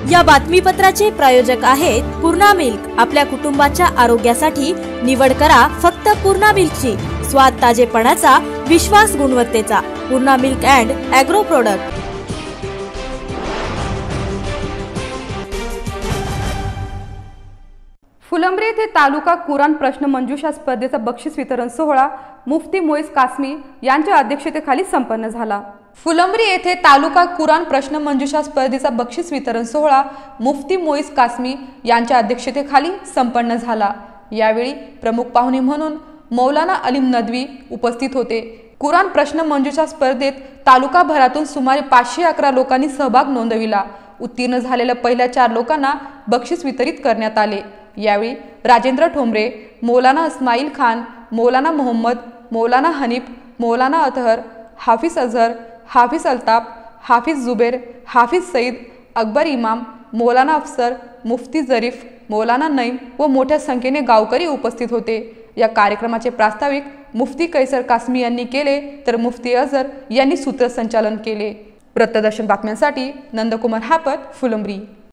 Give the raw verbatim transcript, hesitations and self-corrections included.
या बातमीपत्राचे प्रायोजक आहेत पूर्णा मिल्क। आपल्या कुटुंबाच्या आरोग्यासाठी निवड करा फक्त पूर्णा मिल्कची। स्वाद ताजेपणाचा, विश्वास गुणवत्तेचा। Purna milk and agro product. Phulambri येथे तालुका कुराण प्रश्न मंजुषा स्पर्धेचा बक्षीस वितरण सोहळा मुफ्ती मोईज कासमी यांच्या अध्यक्षतेखाली संपन्न झाला। फुलंब्री येथे तालुका कुराण प्रश्न मंजुषा स्पर्धेचा बक्षीस वितरण सोहळा मुफ्ती मोईज कासमी यांच्या अध्यक्षतेखाली संपन्न झाला। यावेळी प्रमुख पाहुणे म्हणून मौलाना अलीम नदवी उपस्थित होते। कुराण प्रश्न मंजुषा स्पर्धेत तालुकाभरातून सुमारे पाचशे अकरा लोकांनी सहभाग नोंदविला। उत्तीर्ण झालेल्या पहिल्या चार लोकांना बक्षीस वितरित करण्यात आले। यावेळी राजेंद्र ठोंबरे, मौलाना इस्माईल खान, मौलाना मोहम्मद, मौलाना हनीफ, मौलाना अतहर, हाफिज अजहर, हाफिज अल्ताफ, हाफिज जुबेर, हाफिज सईद, अकबर इमाम, मौलाना अफसर, मुफ्ती जरीफ, मौलाना नईम व मोठ्या संख्येने गावकरी उपस्थित होते। या कार्यक्रमाचे प्रास्ताविक मुफ्ती कैसर कासमी यांनी केले तर मुफ्ती अजहर यांनी सूत्रसंचालन केले। प्रत्यदर्शन बातम्यांसाठी नंदकुमार हापत, फुलंब्री।